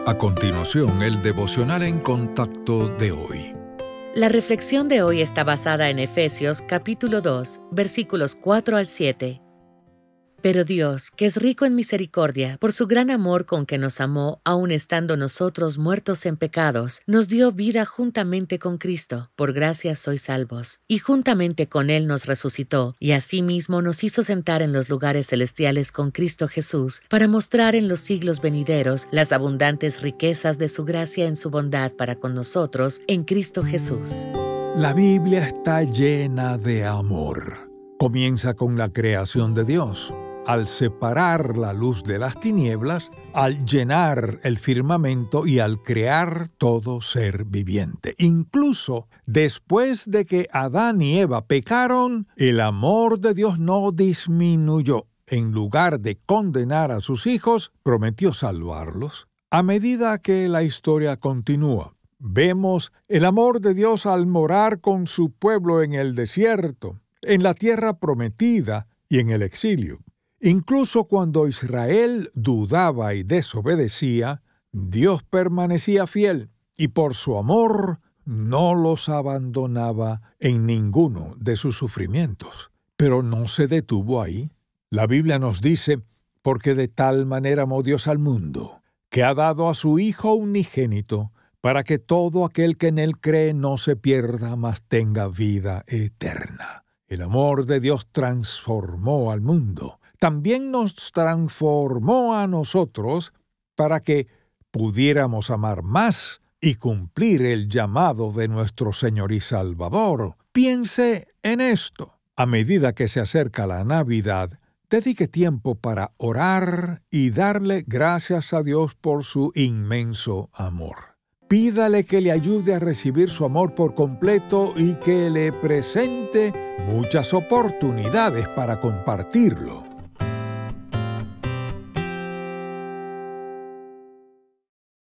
A continuación, el devocional en contacto de hoy. La reflexión de hoy está basada en Efesios capítulo 2, versículos 4 al 7. Pero Dios, que es rico en misericordia, por su gran amor con que nos amó, aun estando nosotros muertos en pecados, nos dio vida juntamente con Cristo. Por gracia sois salvos. Y juntamente con Él nos resucitó, y asimismo nos hizo sentar en los lugares celestiales con Cristo Jesús, para mostrar en los siglos venideros las abundantes riquezas de su gracia en su bondad para con nosotros en Cristo Jesús. La Biblia está llena de amor. Comienza con la creación de Dios. Al separar la luz de las tinieblas, al llenar el firmamento y al crear todo ser viviente. Incluso después de que Adán y Eva pecaron, el amor de Dios no disminuyó. En lugar de condenar a sus hijos, prometió salvarlos. A medida que la historia continúa, vemos el amor de Dios al morar con su pueblo en el desierto, en la tierra prometida y en el exilio. Incluso cuando Israel dudaba y desobedecía, Dios permanecía fiel y por su amor no los abandonaba en ninguno de sus sufrimientos. Pero no se detuvo ahí. La Biblia nos dice, porque de tal manera amó Dios al mundo, que ha dado a su Hijo unigénito, para que todo aquel que en Él cree no se pierda, mas tenga vida eterna. El amor de Dios transformó al mundo. También nos transformó a nosotros para que pudiéramos amar más y cumplir el llamado de nuestro Señor y Salvador. Piense en esto. A medida que se acerca la Navidad, dedique tiempo para orar y darle gracias a Dios por su inmenso amor. Pídale que le ayude a recibir su amor por completo y que le presente muchas oportunidades para compartirlo.